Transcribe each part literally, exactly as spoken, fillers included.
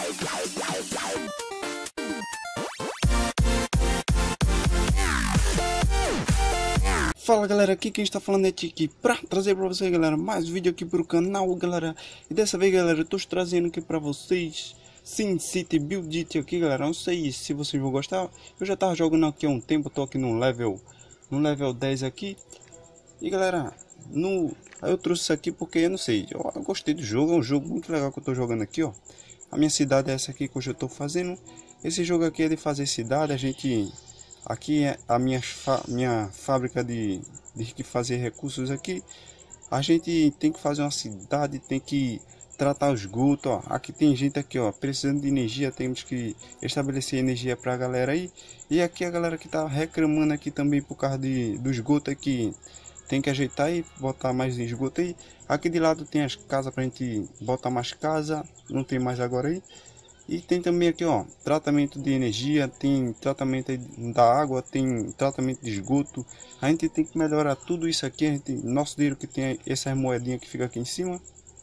Fala galera, aqui quem está falando é Tiki pra trazer para vocês, galera, mais vídeo aqui pro canal, galera. E dessa vez, galera, eu tô trazendo aqui para vocês SimCity Build It aqui, galera. Não sei se vocês vão gostar. Eu já tava jogando aqui há um tempo, eu tô aqui no level no level dez aqui. E galera, no eu trouxe isso aqui porque eu não sei, eu, eu gostei do jogo, é um jogo muito legal que eu tô jogando aqui, ó. A minha cidade é essa aqui que hoje eu tô fazendo. Esse jogo aqui é de fazer cidade, a gente aqui é a minha, minha fábrica de, de fazer recursos aqui. A gente tem que fazer uma cidade, tem que tratar o esgoto, ó. Aqui tem gente aqui, ó, precisando de energia, temos que estabelecer energia para a galera aí. E aqui a galera que tá reclamando aqui também por causa de, do esgoto aqui, tem que ajeitar aí, botar mais esgoto aí. Aqui de lado tem as casas pra gente botar mais casa, não tem mais agora aí. E tem também aqui, ó, tratamento de energia, tem tratamento da água, tem tratamento de esgoto. A gente tem que melhorar tudo isso aqui. A gente, nosso dinheiro que tem essas moedinhas que fica aqui em cima.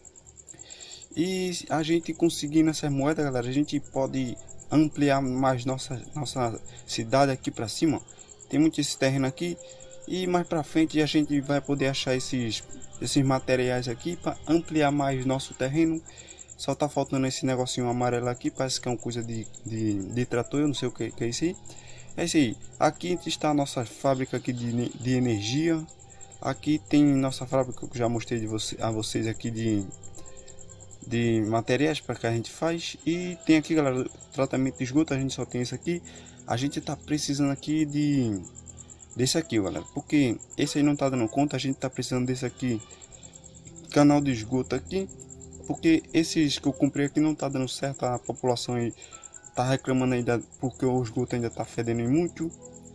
E a gente conseguindo essas moedas, galera, a gente pode ampliar mais nossa, nossa cidade aqui para cima. Tem muito esse terreno aqui. E mais para frente a gente vai poder achar esses, esses materiais aqui para ampliar mais nosso terreno. Só tá faltando esse negocinho amarelo aqui, parece que é uma coisa de, de, de trator, eu não sei o que, que é isso aí. É isso aí. Aqui está a nossa fábrica aqui de, de energia. Aqui tem nossa fábrica que eu já mostrei de você, a vocês aqui de, de materiais para que a gente faz. E tem aqui, galera, tratamento de esgoto, a gente só tem isso aqui. A gente tá precisando aqui de desse aqui, galera, porque esse aí não tá dando conta. A gente tá precisando desse aqui, canal de esgoto aqui. Porque esses que eu comprei aqui não tá dando certo, a população aí tá reclamando ainda porque o esgoto ainda tá fedendo muito.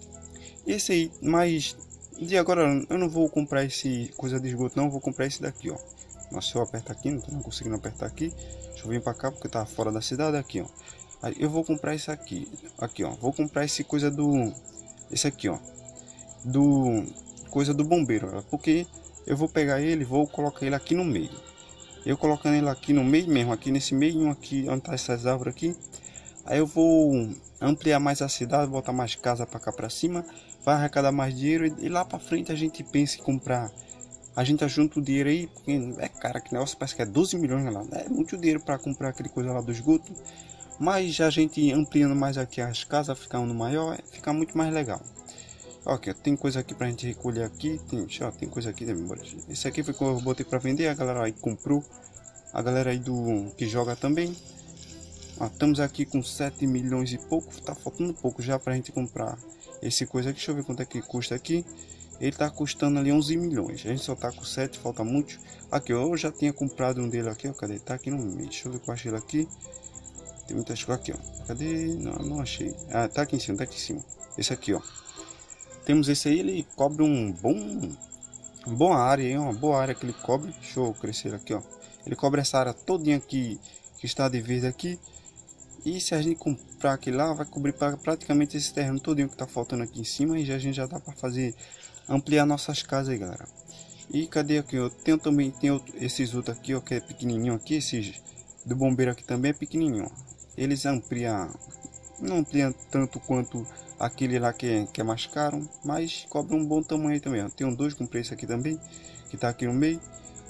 Esse aí, mas de agora eu não vou comprar esse coisa de esgoto, não, vou comprar esse daqui, ó. Nossa, se eu apertar aqui, não tô não conseguindo apertar aqui. Deixa eu vir para cá porque tá fora da cidade aqui, ó. Aí eu vou comprar esse aqui, aqui, ó. Vou comprar esse coisa do, esse aqui, ó, do coisa do bombeiro, ó, porque eu vou pegar ele, vou colocar ele aqui no meio. Eu colocando ele aqui no meio mesmo, aqui nesse meio aqui, onde tá essas árvores aqui. Aí eu vou ampliar mais a cidade, botar mais casa para cá para cima, vai arrecadar mais dinheiro e lá para frente a gente pensa em comprar. A gente ajunta o dinheiro aí, porque é cara, que negócio parece que é doze milhões lá, é muito dinheiro para comprar aquele coisa lá do esgoto. Mas a gente ampliando mais aqui as casas, ficando maior, fica muito mais legal. Ok, tem coisa aqui pra gente recolher aqui, tem, ó, tem coisa aqui, esse aqui foi que eu botei pra vender, a galera aí comprou, a galera aí do que joga também. Ó, estamos aqui com sete milhões e pouco, tá faltando pouco já pra gente comprar esse coisa aqui. Deixa eu ver quanto é que custa aqui. Ele tá custando ali onze milhões, a gente só tá com sete, falta muito. Aqui, ó, eu já tinha comprado um dele aqui, ó, cadê? Tá aqui no meio, deixa eu ver qual achei ele aqui. Tem muitas coisas aqui, ó, cadê? Não, não achei. Ah, tá aqui em cima, tá aqui em cima, esse aqui, ó. Temos esse aí, ele cobre um bom, uma boa área, hein? Uma boa área que ele cobre. Deixa eu crescer aqui, ó. Ele cobre essa área todinha aqui que está de verde aqui. E se a gente comprar aqui lá, vai cobrir praticamente esse terreno todinho que está faltando aqui em cima. E já, a gente já dá para fazer, ampliar nossas casas aí, galera. E cadê aqui? Eu tenho também, tem outro, esses outros aqui, ó, que é pequenininho aqui. Esses do bombeiro aqui também é pequenininho, ó. Eles ampliam, não ampliam tanto quanto aquele lá que é, que é mais caro, mas cobra um bom tamanho também, ó. Tem um dois com preço aqui também, que tá aqui no meio.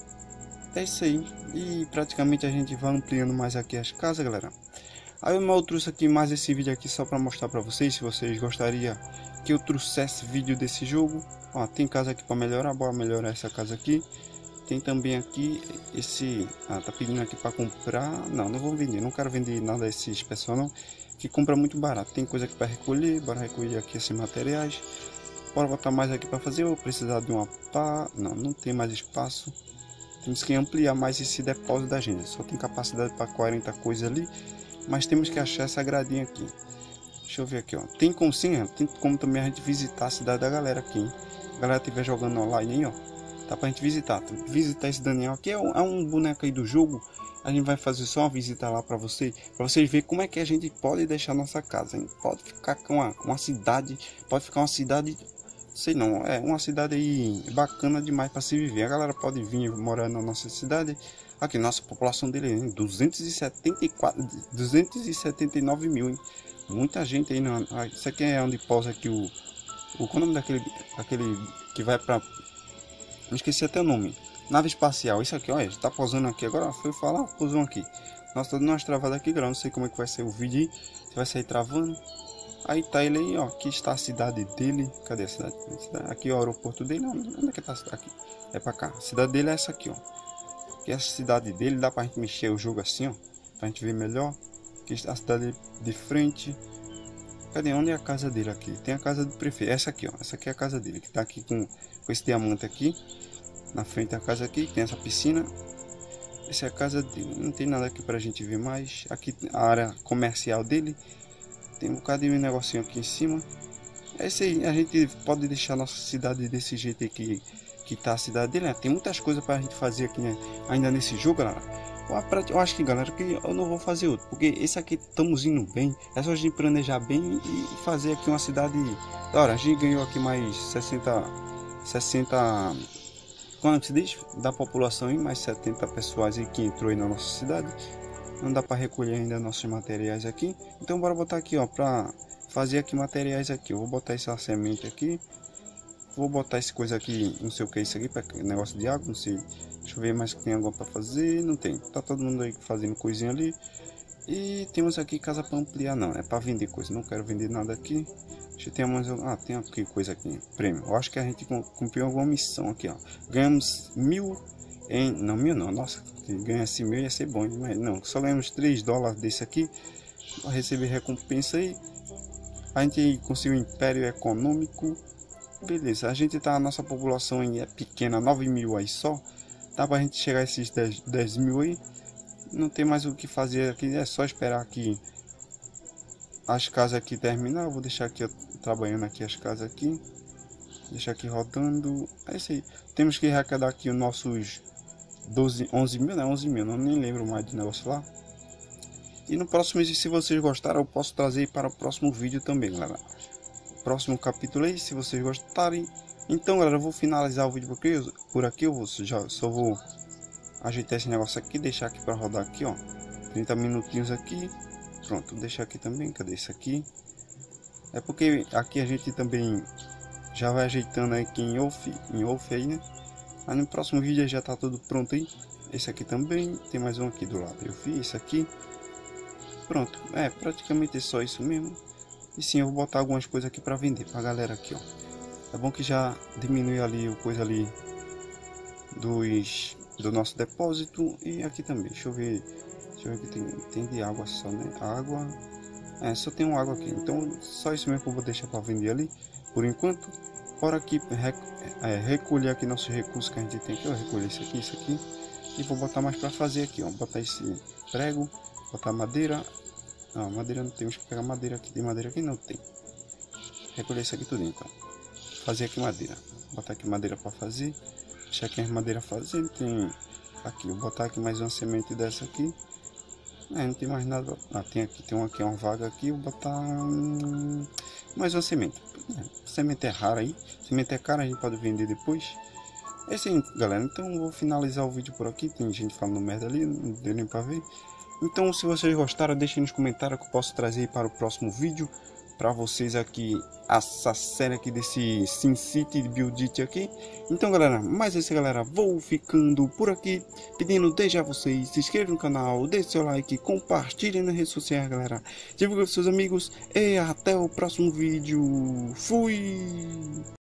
É isso aí, e praticamente a gente vai ampliando mais aqui as casas, galera. Aí eu trouxe aqui mais esse vídeo aqui só para mostrar para vocês, se vocês gostariam que eu trouxesse vídeo desse jogo. Ó, tem casa aqui para melhorar, bora melhorar essa casa aqui. Tem também aqui esse, ah, tá pedindo aqui para comprar, não, não vou vender, não quero vender nada a esses pessoal não, que compra muito barato. Tem coisa aqui para recolher, bora recolher aqui esses materiais. Bora botar mais aqui para fazer, ou precisar de uma pá, não, não tem mais espaço. Temos que ampliar mais esse depósito da gente, só tem capacidade para quarenta coisas ali, mas temos que achar essa gradinha aqui. Deixa eu ver aqui, ó, tem como sim, tem como também a gente visitar a cidade da galera aqui, hein? A galera estiver jogando online aí, ó, dá pra gente visitar, visitar esse Daniel aqui, é um, é um boneco aí do jogo. A gente vai fazer só uma visita lá para vocês, para vocês verem como é que a gente pode deixar nossa casa, hein? Pode ficar com uma, uma cidade, pode ficar uma cidade, sei não, é uma cidade aí bacana demais para se viver. A galera pode vir morar na nossa cidade, Aqui, nossa população dele é duzentos e setenta e quatro, duzentos e setenta e nove mil, hein? Muita gente aí. Não. Ah, isso aqui é onde pousa aqui o... o qual é o nome daquele, daquele que vai pra... Não esqueci até o nome. Nave espacial. Isso aqui, olha, tá pousando aqui. Agora foi falar, pousou aqui. Nossa, tá dando umas travadas aqui, galera. Não sei como é que vai ser o vídeo aí. Se vai sair travando. Aí tá ele aí, ó. Aqui está a cidade dele. Cadê a cidade? Aqui é o aeroporto dele. Onde é que tá? Aqui. É pra cá. A cidade dele é essa aqui, ó. Aqui é a cidade dele. Dá pra gente mexer o jogo assim, ó. Pra gente ver melhor. Aqui está a cidade de frente. Cadê? Onde é a casa dele aqui? Tem a casa do prefeito. Essa aqui, ó. Essa aqui é a casa dele. Que tá aqui com, com esse diamante aqui. Na frente da casa aqui. Tem essa piscina. Essa é a casa dele. Não tem nada aqui pra gente ver mais. Aqui a área comercial dele. Tem um bocado de um negocinho aqui em cima. É isso aí. A gente pode deixar nossa cidade desse jeito aqui. Que tá a cidade dele, né? Tem muitas coisas pra gente fazer aqui, né? Ainda nesse jogo, galera. Eu acho que, galera, que eu não vou fazer outro. Porque esse aqui estamos indo bem. É só a gente planejar bem e fazer aqui uma cidade. Olha, a gente ganhou aqui mais sessenta. sessenta. Quanto se diz? Da população aí, mais setenta pessoas aí que entrou aí na nossa cidade. Não dá para recolher ainda nossos materiais aqui. Então bora botar aqui, ó, para fazer aqui materiais aqui. Eu vou botar essa semente aqui. Vou botar essa coisa aqui, não sei o que é isso aqui, para negócio de água, não sei. Deixa eu ver mais que tem algo para fazer. Não tem. Tá todo mundo aí fazendo coisinha ali. E temos aqui casa para ampliar, não. É para vender coisa. Não quero vender nada aqui. Deixa eu ter mais. Ah, tem aqui coisa aqui. Prêmio. Eu acho que a gente cumpriu alguma missão aqui, ó. Ganhamos mil em. Não, mil não. Nossa, se ganhasse mil ia ser bom. Mas não, só ganhamos três dólares desse aqui. Para receber recompensa aí. A gente conseguiu um império econômico. Beleza, a gente tá. A nossa população aí é pequena, nove mil aí só. Dá pra gente chegar a esses dez mil aí. Não tem mais o que fazer aqui. É só esperar aqui as casas aqui terminar. Eu vou deixar aqui, ó, trabalhando aqui as casas aqui. Deixar aqui rodando. É isso aí. Temos que arrecadar aqui os nossos doze, onze mil, né? onze mil, não nem lembro mais do negócio lá. E no próximo vídeo, se vocês gostaram, eu posso trazer para o próximo vídeo também, galera. Próximo capítulo aí, se vocês gostarem. Então, galera, eu vou finalizar o vídeo por aqui. Por aqui eu vou, já, só vou ajeitar esse negócio aqui, deixar aqui para rodar aqui, ó. trinta minutinhos aqui. Pronto, deixar aqui também. Cadê esse aqui? É porque aqui a gente também já vai ajeitando aqui em off, em off aí, né? Aí no próximo vídeo já tá tudo pronto aí. Esse aqui também, tem mais um aqui do lado. Eu fiz esse aqui. Pronto, é praticamente só isso mesmo. E sim, eu vou botar algumas coisas aqui para vender pra galera aqui, ó. É bom que já diminui ali o coisa ali dos do nosso depósito. E aqui também, deixa eu ver. Deixa eu ver que tem, tem de água só, né? Água. É, só tem uma água aqui. Então só isso mesmo que eu vou deixar para vender ali. Por enquanto. Bora aqui rec, é, recolher aqui nossos recursos que a gente tem aqui. Eu recolher isso aqui, isso aqui. E vou botar mais para fazer aqui, ó. Botar esse prego. Botar madeira. Não, madeira não temos que pegar madeira aqui. Tem madeira aqui? Não tem. Recolher isso aqui tudo então. Fazer aqui madeira. Botar aqui madeira para fazer. Deixar aqui as madeiras fazendo. Tem aqui. Vou botar aqui mais uma semente dessa aqui. É, não tem mais nada. Ah, tem aqui. Tem uma, aqui, uma vaga aqui. Vou botar hum, mais uma semente. É, semente é rara aí. Semente é cara. A gente pode vender depois. É isso aí, galera. Então vou finalizar o vídeo por aqui. Tem gente falando merda ali. Não deu nem para ver. Então, se vocês gostaram, deixem nos comentários que eu posso trazer para o próximo vídeo para vocês aqui essa série aqui desse SimCity Build It aqui. Então, galera, mais é isso, galera. Vou ficando por aqui, pedindo desde a vocês se inscrevam no canal, deixe seu like, compartilhem nas redes sociais, galera. Divulgue com seus amigos e até o próximo vídeo. Fui!